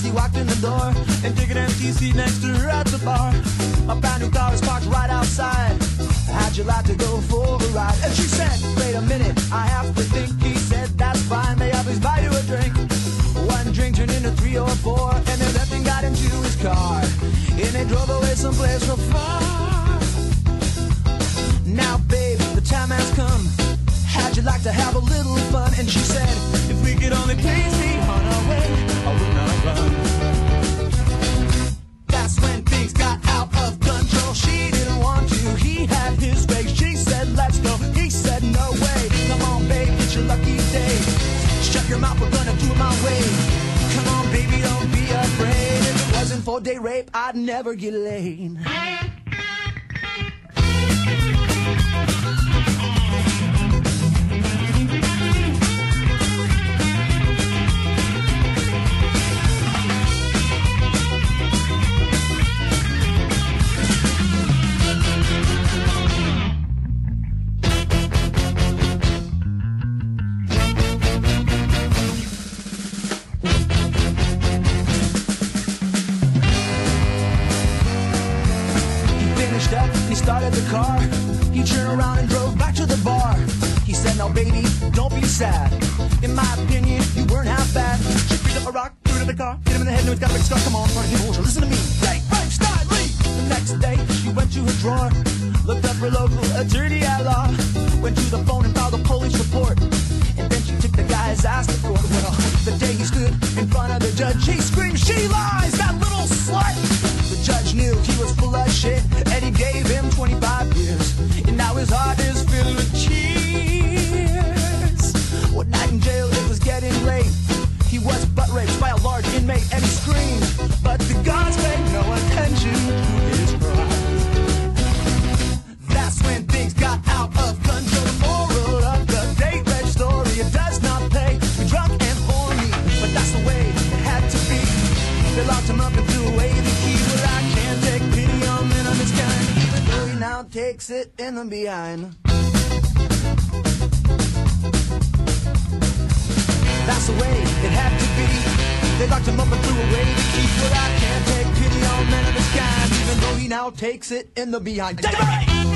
he walked in the door and took an empty seat next to her at the bar. My brand new car is parked right outside. How'd you like to go for a ride? And she said, wait a minute, I have to think. He said, that's fine, may I please buy you a drink? One drink turned into 3 or 4, and they left and got into his car, and they drove away someplace real far. Now babe, the time has come. How'd you like to have a little fun? And she said, if we could only please be on our way, I would not run. That's when things got out of control. She didn't want to, he had his way. She said, let's go, he said, no way. Come on babe, it's your lucky day. Shut your mouth, we're gonna do it my way. Come on baby, don't be afraid. If it wasn't for day rape, I'd never get laid. He started the car, he turned around and drove back to the bar. He said, now baby, don't be sad. In my opinion, you weren't half bad. She picked up a rock, threw it in the car, hit him in the head, now he's got a big scar. Come on, party people, listen to me. Right, start, leave. The next day, she went to her drawer, looked up her local attorney at law, went to the phone and filed a police report, and then she took the guy's ass to court. Well, the day he stood in front of the judge, he screamed, she lies, that little slut. The judge knew he was full of shit, and he gave him 25 years, and now his heart is filled with tears. One night in jail, it was getting late. He was butt raped by a large inmate, and he screamed, but the guards paid no attention to his cries. That's when things got out of control. The moral of the date rape story, it does not pay to be drunk and horny, but that's the way it had to be. They locked him up and threw away the key. Well, I can't take pity on men of this kind, even though he now takes it in the behind. That's the way it had to be. They locked him up and threw away the key. Well, I can't take pity on men of this kind, even though he now takes it in the behind. Take it away!